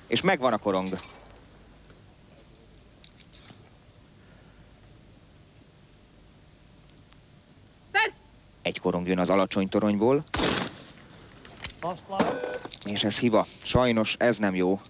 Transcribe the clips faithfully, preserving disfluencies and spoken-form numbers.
És megvan a korong. Egy korong jön az alacsony toronyból. És ez hiba. Sajnos ez nem jó.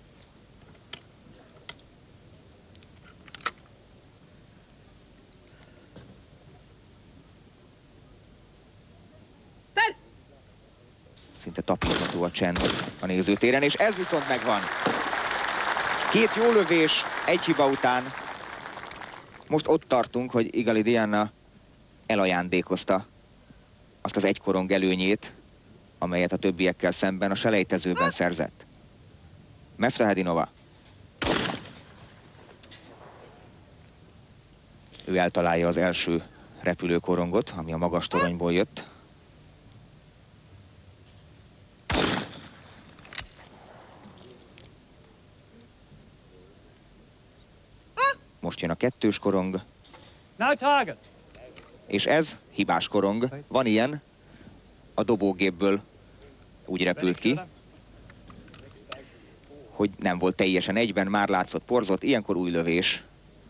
Szinte tapintható a csend a nézőtéren, és ez viszont megvan. Két jó lövés, egy hiba után. Most ott tartunk, hogy Igali Diana elajándékozta azt az egy korong előnyét, amelyet a többiekkel szemben a selejtezőben szerzett. Meftahedinova. Ő eltalálja az első repülőkorongot, ami a magas toronyból jött. Most jön a kettős korong. És ez hibás korong. Van ilyen. A dobógépből úgy repült ki, hogy nem volt teljesen egyben, már látszott porzott, ilyenkor új lövés.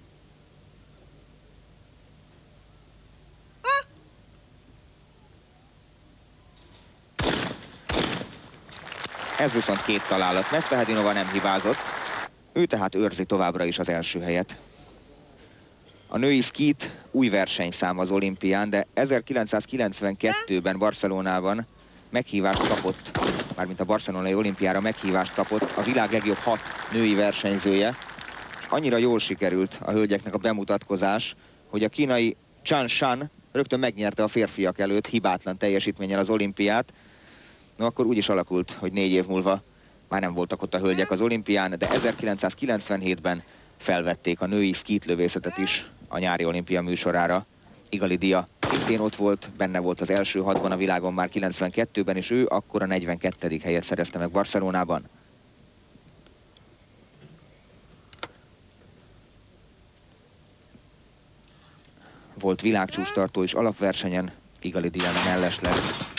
Ez viszont két találat. Meftahedinova nem hibázott. Ő tehát őrzi továbbra is az első helyet. A női skit új versenyszám az olimpián, de ezerkilencszázkilencvenkettőben Barcelonában meghívást kapott, mármint a barcelonai olimpiára meghívást kapott a világ legjobb hat női versenyzője. Annyira jól sikerült a hölgyeknek a bemutatkozás, hogy a kínai Chan Shan rögtön megnyerte a férfiak előtt hibátlan teljesítménnyel az olimpiát. No, akkor úgy is alakult, hogy négy év múlva már nem voltak ott a hölgyek az olimpián, de ezerkilencszázkilencvenhétben felvették a női skítlövészetet is a nyári olimpia műsorára. Igali Dia szintén ott volt, benne volt az első hatban a világon már kilencvenkettőben, és ő akkor a negyvenkettedik helyet szerezte meg Barcelonában. Volt világcsúcstartó is alapversenyen, Igali Diana mellesleg.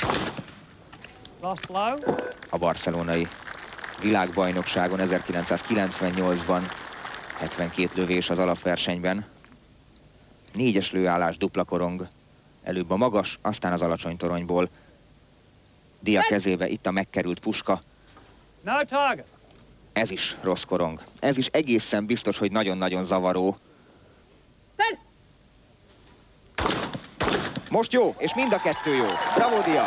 A barcelonai világbajnokságon ezerkilencszázkilencvennyolcban hetvenkét lövés az alapversenyben. Négyes lőállás, dupla korong. Előbb a magas, aztán az alacsony toronyból. Dia kezébe itt a megkerült puska. Ez is rossz korong. Ez is egészen biztos, hogy nagyon-nagyon zavaró. Most jó, és mind a kettő jó. Bravo, Dia!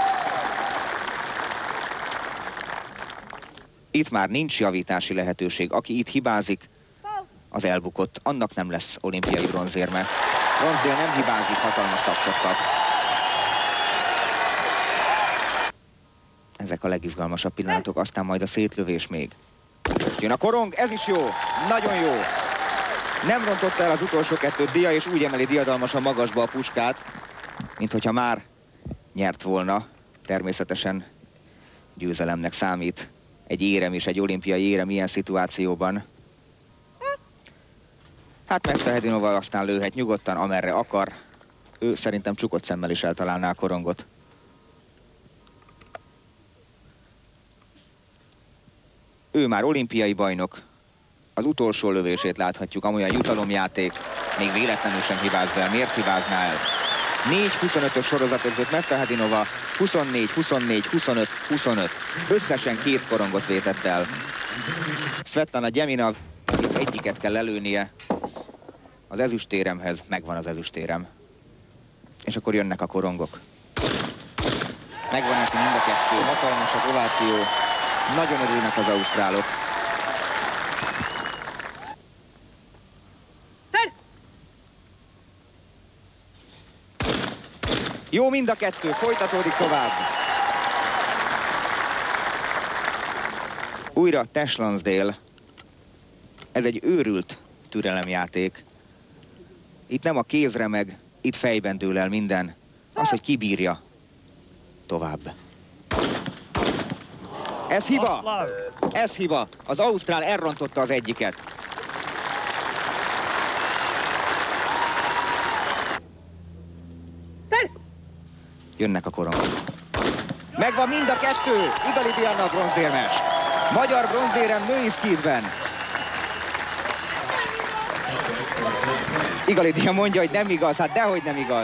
Itt már nincs javítási lehetőség. Aki itt hibázik, az elbukott. Annak nem lesz olimpiai bronzérme. Bronzdél nem hibázik, hatalmas tapsokat. Ezek a legizgalmasabb pillanatok, aztán majd a szétlövés még. Most jön a korong, ez is jó, nagyon jó. Nem rontotta el az utolsó kettőt Dia, és úgy emeli diadalmasan magasba a puskát, mint hogyha már nyert volna. Természetesen győzelemnek számít egy érem és egy olimpiai érem ilyen szituációban. Hát Meftahedinova aztán lőhet nyugodtan, amerre akar. Ő szerintem csukott szemmel is eltalálná a korongot. Ő már olimpiai bajnok. Az utolsó lövését láthatjuk, amolyan jutalomjáték. Még véletlenül sem hibáz be. Miért hibázná el? négy huszonötös sorozat között Meftahedinova huszonnégy, huszonnégy, huszonöt, huszonöt. Összesen két korongot vétett el. Svetlana Gyemina, itt egyiket kell lelőnie. Az ezüstéremhez megvan az ezüstérem. És akkor jönnek a korongok. Megvan neki mind a kettő. Hatalmas az ováció. Nagyon örülnek az ausztrálok. Jó mind a kettő, folytatódik tovább. Újra Tash Lonsdale. Ez egy őrült türelemjáték. Itt nem a kéz remeg, itt fejben dől el minden. Az, hogy kibírja tovább. Ez hiba! Ez hiba! Az ausztrál elrontotta az egyiket. Jönnek a korongok. Megvan mind a kettő! Igali Diana bronzérmes. Magyar bronzérem női skidben. Igalidia mondja, hogy nem igaz, hát dehogy nem igaz.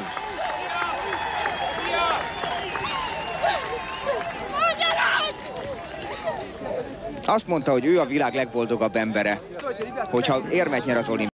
Azt mondta, hogy ő a világ legboldogabb embere, hogyha érmet nyer az olimpián.